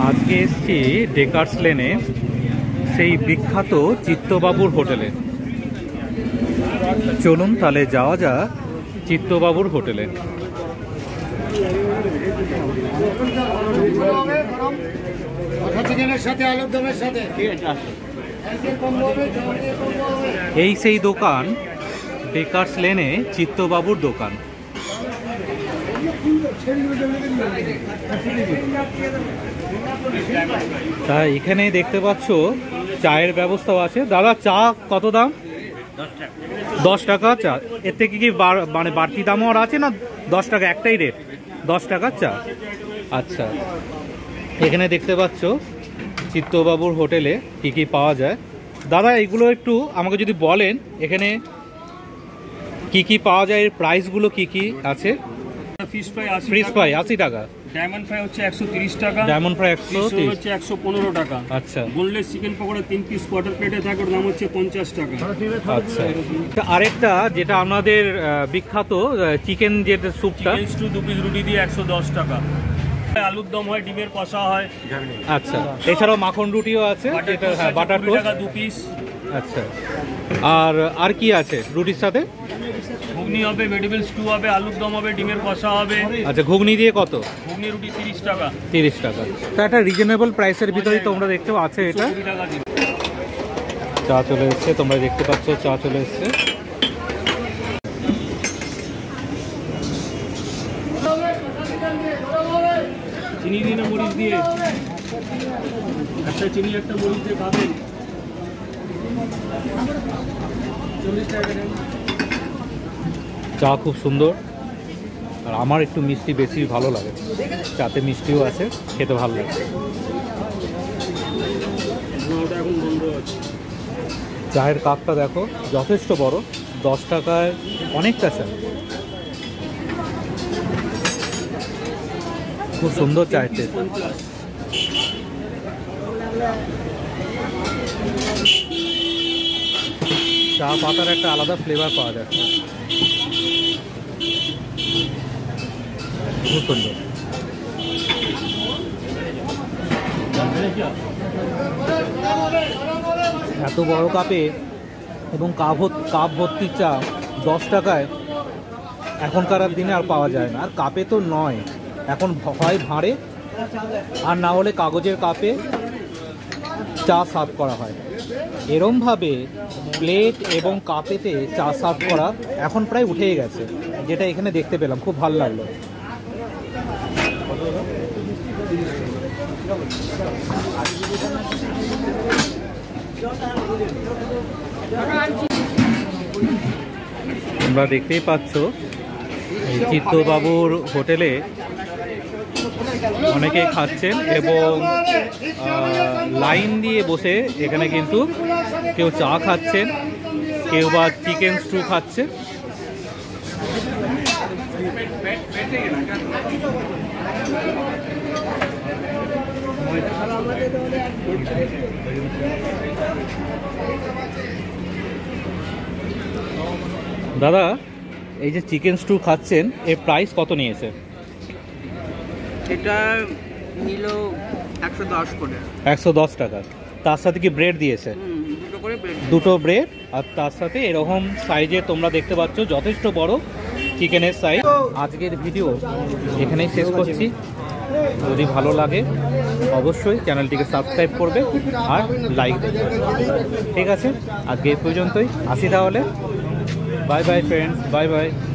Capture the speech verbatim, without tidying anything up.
আজকে এসেছি ডেকার্স লেনে সেই বিখ্যাত চিত্তবাবুর হোটেলে। চলুন তাহলে যাওয়া যাক চিত্তবাবুর হোটেলে। এই সেই দোকান ডেকার্স লেনে চিত্তবাবুর দোকান। তা এখানে দেখতে পাচ্ছ চায়ের ব্যবস্থাও আছে। দাদা, চা কত দাম? দশ টাকা চা। এর থেকে কি মানে বাড়তি দামও আর আছে না? দশ টাকা একটাই রেট, দশ টাকার চা। আচ্ছা, এখানে দেখতে পাচ্ছ চিত্তবাবুর হোটেলে কি কি পাওয়া যায়। দাদা, এগুলো একটু আমাকে যদি বলেন এখানে কি কি পাওয়া যায়, এর প্রাইসগুলো কি কি আছে? ফিশ ফ্রাই ফিশ ফ্রাই আশি টাকা, ডায়মন্ড ফ্রাই হচ্ছে একশো তিরিশ টাকা, ডায়মন্ড ফ্রাই একশো হচ্ছে একশো পনেরো টাকা। আচ্ছা, বোনলেস চিকেন পকোড়া তিন পিস কোয়ার্টার প্লেটে থাকে, ওর দাম হচ্ছে পঞ্চাশ টাকা। আচ্ছা, আরেকটা যেটা আমাদের বিখ্যাত চিকেন যে স্যুপটা, স্টু দু পিস রুটি দিয়ে একশো দশ টাকা। আলুর দম হয়, ডিমের কষা হয়। আচ্ছা, এছাড়াও মাখন রুটিও আছে, যেটা হ্যাঁ বাটার টোস্ট দু পিস। আচ্ছা, আর আর কি আছে রুটির সাথে? ঘুগনি হবে, ভেজিটেবল স্টু হবে, আলুর দম হবে, ডিমের কষা হবে। আচ্ছা, ঘুগনি দিয়ে কত? ঘুগনি রুটি তিরিশ টাকা। তিরিশ টাকা। তা একটা রিজনেবল প্রাইসের ভিতরেই তোমরা দেখতে আছে। এটা চা চলে এসছে, তোমরা দেখতে পাচ্ছ চা চলে এসছে। চিনি দিয়ে না মরিচ দিয়ে? একটা চিনি একটা মরিচ দিয়ে খাবেন। চা খুব সুন্দর, আর আমার একটু মিষ্টি বেশি ভালো লাগে। চাতে মিষ্টিও আছে, খেতে ভালো লাগে। চায়ের কাপটা দেখো যথেষ্ট বড়, দশ টাকায় অনেকটা চা। খুব সুন্দর চায়ের টেস্ট। চা পাতার একটা আলাদা ফ্লেভার পাওয়া যাচ্ছে, খুব সুন্দর। এত বড় কাপে এবং কাপ কাপ ভর্তি চা দশ টাকায় এখনকার দিনে আর পাওয়া যায় না। আর কাপে তো নয়, এখন হয় ভাঁড়ে আর না হলে কাগজের কাপে চা সার্ভ করা হয়। এরমভাবে প্লেট এবং কাপেতে চা সার্ভ করা এখন প্রায় উঠেই গেছে, যেটা এখানে দেখতে পেলাম, খুব ভালো লাগলো। তোমরা দেখতেই পাচ্ছ এই চিত্তবাবুর হোটেলে অনেকেই খাচ্ছেন এবং লাইন দিয়ে বসে এখানে কিন্তু কেউ চা খাচ্ছেন, কেউ বা চিকেন স্টু খাচ্ছে। দাদা, এই যে চিকেন স্টু খাচ্ছেন, এর প্রাইস কত নিয়েছে? এটা নিল একশো দশ করে। একশো দশ টাকা। তার সাথে কি ব্রেড দিয়েছে? দুটো করে ব্রেড, দুটো ব্রেড, আর তার সাথে এরকম সাইজে তোমরা দেখতে পাচ্ছ যথেষ্ট বড় চিকেনের সাইজ। আজকের ভিডিও এখানেই শেষ করছি। যদি ভালো লাগে অবশ্যই চ্যানেলটিকে সাবস্ক্রাইব করবে আর লাইক দেবে। ঠিক আছে, আজকে এই পর্যন্তই, আসি তাহলে। Bye bye friends, bye by.